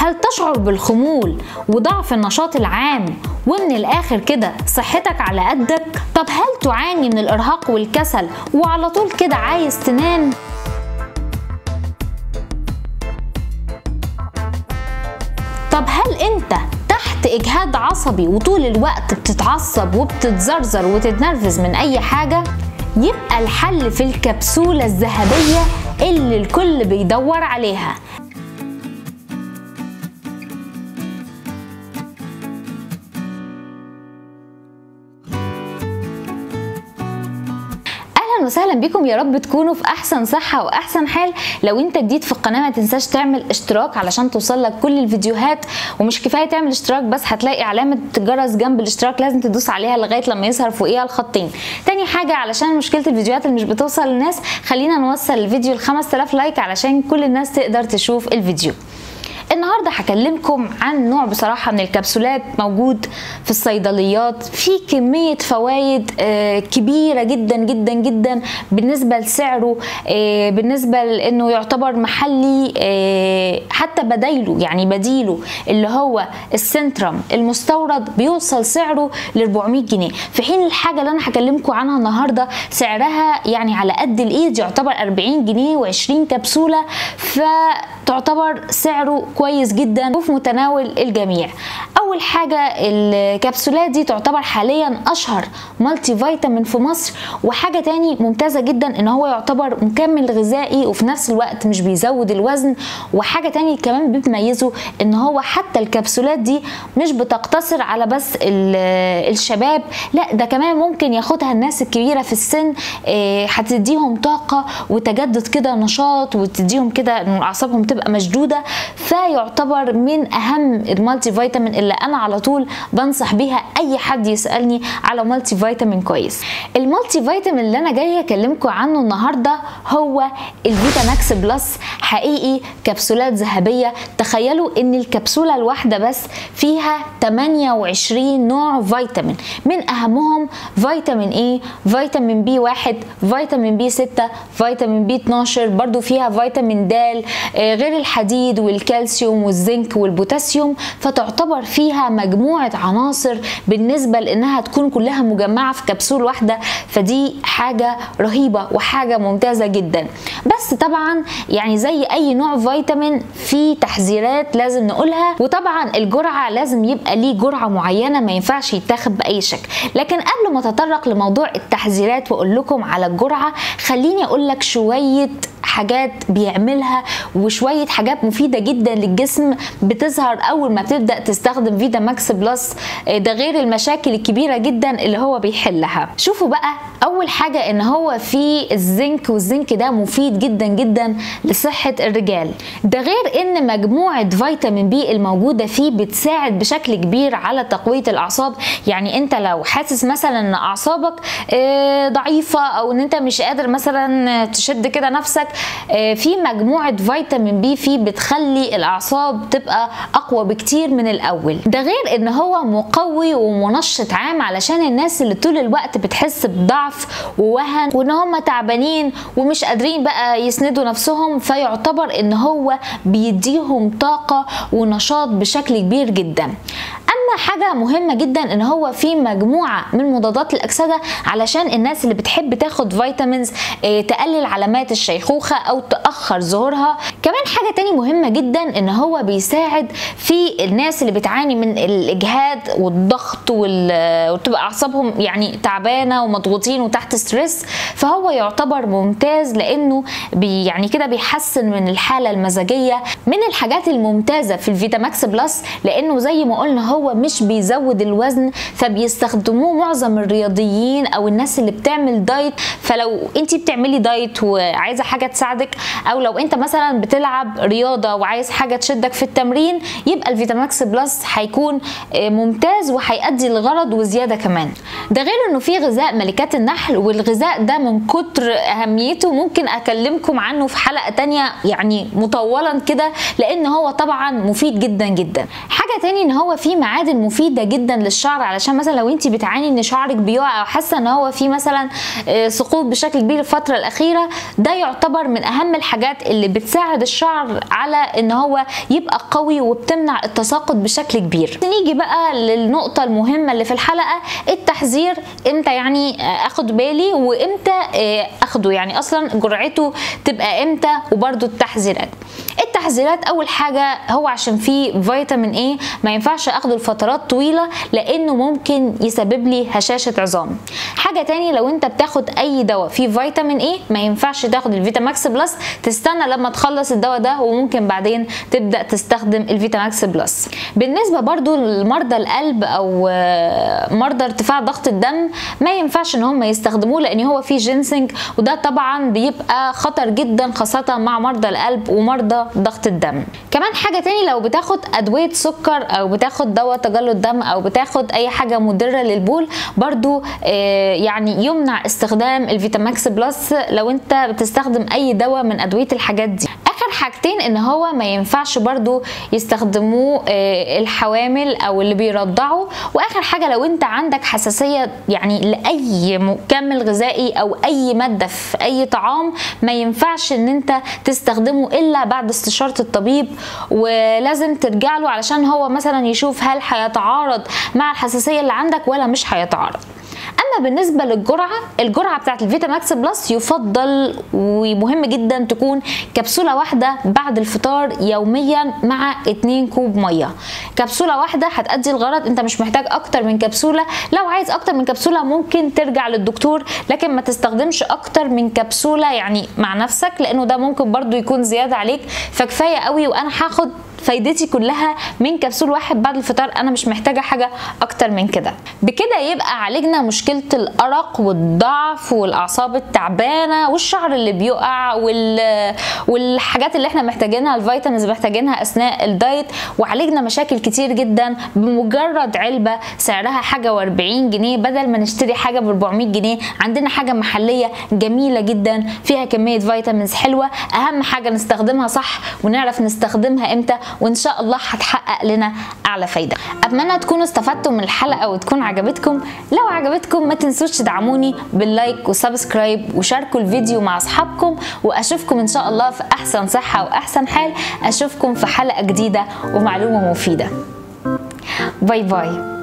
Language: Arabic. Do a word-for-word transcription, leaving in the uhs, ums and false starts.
هل تشعر بالخمول وضعف النشاط العام ومن الاخر كده صحتك على قدك؟ طب هل تعاني من الارهاق والكسل وعلى طول كده عايز تنام؟ طب هل انت تحت اجهاد عصبي وطول الوقت بتتعصب وبتتزرزر وتتنرفز من اي حاجة؟ يبقى الحل في الكبسولة الذهبية اللي الكل بيدور عليها. اهلا وسهلا بكم، يا رب تكونوا في احسن صحه واحسن حال. لو انت جديد في القناه ما تنساش تعمل اشتراك علشان توصلك كل الفيديوهات، ومش كفايه تعمل اشتراك بس، هتلاقي علامه جرس جنب الاشتراك لازم تدوس عليها لغايه لما يظهر فوقيها الخطين. تاني حاجه علشان مشكله الفيديوهات اللي مش بتوصل للناس، خلينا نوصل الفيديو ل خمسة آلاف لايك علشان كل الناس تقدر تشوف الفيديو. النهارده هكلمكم عن نوع بصراحه من الكبسولات موجود في الصيدليات، في كميه فوائد كبيره جدا جدا جدا بالنسبه لسعره، بالنسبه لانه يعتبر محلي، حتى بديله يعني بديله اللي هو السنترم المستورد بيوصل سعره ل أربعمية جنيه، في حين الحاجه اللي انا هكلمكم عنها النهارده سعرها يعني على قد الايد، يعتبر أربعين جنيه وعشرين كبسوله، فتعتبر سعره كويس جدا وفي متناول الجميع. اول حاجه الكبسولات دي تعتبر حاليا اشهر مالتي فيتامين في مصر، وحاجه تاني ممتازه جدا ان هو يعتبر مكمل غذائي وفي نفس الوقت مش بيزود الوزن، وحاجه تاني كمان بتميزه ان هو حتى الكبسولات دي مش بتقتصر على بس الشباب، لا ده كمان ممكن ياخدها الناس الكبيره في السن، هتديهم طاقه وتجدد كده نشاط، وتديهم كده ان اعصابهم تبقى مشدوده. فيعتبر من اهم المالتي فيتامين اللي انا على طول بنصح بيها اي حد يسالني على مالتي فيتامين كويس. المالتي فيتامين اللي انا جايه اكلمكم عنه النهارده هو الفيتاماكس بلس، حقيقي كبسولات ذهبيه. تخيلوا ان الكبسوله الواحده بس فيها ثمانية وعشرين نوع فيتامين، من اهمهم فيتامين ايه، فيتامين بي واحد، فيتامين بي ستة، فيتامين بي اتناشر، برضو فيها فيتامين د، غير الحديد والكالسيوم والزنك والبوتاسيوم. فتعتبر فيها مجموعة عناصر بالنسبة لانها تكون كلها مجمعة في كبسول واحدة، فدي حاجة رهيبة وحاجة ممتازة جدا. بس طبعا يعني زي اي نوع فيتامين في تحذيرات لازم نقولها، وطبعا الجرعة لازم يبقى ليه جرعة معينة، ما ينفعش يتاخد بأي شكل. لكن قبل ما اتطرق لموضوع التحذيرات واقول لكم على الجرعة، خليني اقول لك شوية حاجات بيعملها وشوية حاجات مفيدة جدا للجسم بتظهر اول ما بتبدأ تستخدم فيتاماكس بلس، ده غير المشاكل الكبيرة جدا اللي هو بيحلها. شوفوا بقى، اول حاجة ان هو فيه الزنك، والزنك ده مفيد جدا جدا لصحة الرجال، ده غير ان مجموعة فيتامين بي الموجودة فيه بتساعد بشكل كبير على تقوية الاعصاب. يعني انت لو حاسس مثلا ان اعصابك ضعيفة او ان انت مش قادر مثلا تشد كده نفسك، في مجموعة فيتامين بي فيه بتخلي الاعصاب تبقى اقوى بكتير من الاول، ده غير ان هو مقوي ومنشط عام علشان الناس اللي طول الوقت بتحس بضعف ووهن وان هم تعبانين ومش قادرين بقى يسندوا نفسهم، فيعتبر ان هو بيديهم طاقة ونشاط بشكل كبير جدا. اما حاجة مهمة جدا ان هو في مجموعة من مضادات الاكسدة علشان الناس اللي بتحب تاخد فيتامينز تقلل علامات الشيخوخة او تأخر ظهورها. كمان حاجة تاني مهمة جدا ان هو بيساعد في الناس اللي بتعاني من الاجهاد والضغط وتبقى اعصابهم يعني تعبانة ومضغوطين وتحت ستريس، فهو يعتبر ممتاز لانه بي يعني كده بيحسن من الحالة المزاجية. من الحاجات الممتازة في الفيتاماكس بلس لانه زي ما قلنا هو مش بيزود الوزن، فبيستخدموه معظم الرياضيين او الناس اللي بتعمل دايت. فلو انت بتعملي دايت وعايزه حاجه تساعدك، او لو انت مثلا بتلعب رياضه وعايز حاجه تشدك في التمرين، يبقى الفيتاماكس بلس هيكون ممتاز وهيأدي الغرض وزياده كمان. ده غير انه في غذاء ملكات النحل، والغذاء ده من كتر اهميته ممكن اكلمكم عنه في حلقه تانية يعني مطولا كده، لان هو طبعا مفيد جدا جدا. حاجه تاني ان هو فيه معادن الفيتامين مفيده جدا للشعر، علشان مثلا لو انت بتعاني ان شعرك بيقع او حاسه ان هو في مثلا سقوط بشكل كبير الفتره الاخيره، ده يعتبر من اهم الحاجات اللي بتساعد الشعر على ان هو يبقى قوي وبتمنع التساقط بشكل كبير. نيجي بقى للنقطه المهمه اللي في الحلقه، التحذير. امتى يعني اخد بالي وامتى اخده، يعني اصلا جرعته تبقى امتى، وبرده التحذيرات. التحذيرات اول حاجه هو عشان فيه فيتامين ايه ما ينفعش اخده لفترات طويله لانه ممكن يسبب لي هشاشه عظام. حاجه تاني، لو انت بتاخد اي دواء فيه فيتامين ايه ما ينفعش تاخد الفيتاماكس بلس، تستنى لما تخلص الدواء ده وممكن بعدين تبدا تستخدم الفيتاماكس بلس. بالنسبه برضو لمرضى القلب او مرضى ارتفاع ضغط الدم ما ينفعش ان هم يستخدموه لان هو فيه جينسينج، وده طبعا بيبقى خطر جدا خاصه مع مرضى القلب ومرضى ضغط الدم. كمان حاجه تاني، لو بتاخد ادويه سكر او بتاخد دواء تجلط دم او بتاخد اي حاجه مضره للبول، برضو آه يعني يمنع استخدام الفيتاماكس بلس لو انت بتستخدم اي دواء من ادويه الحاجات دي. اخر حاجتين ان هو ما ينفعش برضو يستخدموه آه الحوامل او اللي بيرضعوا. واخر حاجه، لو انت عندك حساسيه يعني لاي مكمل غذائي او اي ماده في اي طعام ما ينفعش ان انت تستخدمه الا بعد استشاره الطبيب، ولازم ترجع له علشان هو مثلا يشوف هل هيتعارض مع الحساسيه اللي عندك ولا مش هيتعارض. اما بالنسبه للجرعه، الجرعه بتاعت الفيتاماكس بلس يفضل ومهم جدا تكون كبسوله واحده بعد الفطار يوميا مع اتنين كوب ميه. كبسوله واحده هتأدي الغرض، انت مش محتاج اكتر من كبسوله. لو عايز اكتر من كبسوله ممكن ترجع للدكتور، لكن ما تستخدمش اكتر من كبسوله يعني مع نفسك لانه ده ممكن برضو يكون زياده عليك. فكفايه قوي وانا هاخد فايدتي كلها من كبسول واحد بعد الفطار، انا مش محتاجه حاجه اكتر من كده. بكده يبقى عالجنا مشكله الارق والضعف والاعصاب التعبانه والشعر اللي بيقع وال... والحاجات اللي احنا محتاجينها، الفيتامينز محتاجينها اثناء الدايت، وعالجنا مشاكل كتير جدا بمجرد علبه سعرها حاجه واربعين جنيه بدل ما نشتري حاجه ب اربعمية جنيه. عندنا حاجه محليه جميله جدا فيها كميه فيتامينز حلوه، اهم حاجه نستخدمها صح ونعرف نستخدمها امتى، وان شاء الله هتحقق لنا اعلى فايده. اتمنى تكونوا استفدتوا من الحلقه وتكون عجبتكم. لو عجبتكم ما تنسوش تدعموني باللايك وسبسكرايب وشاركوا الفيديو مع اصحابكم، واشوفكم ان شاء الله في احسن صحه واحسن حال. اشوفكم في حلقه جديده ومعلومه مفيده. باي باي.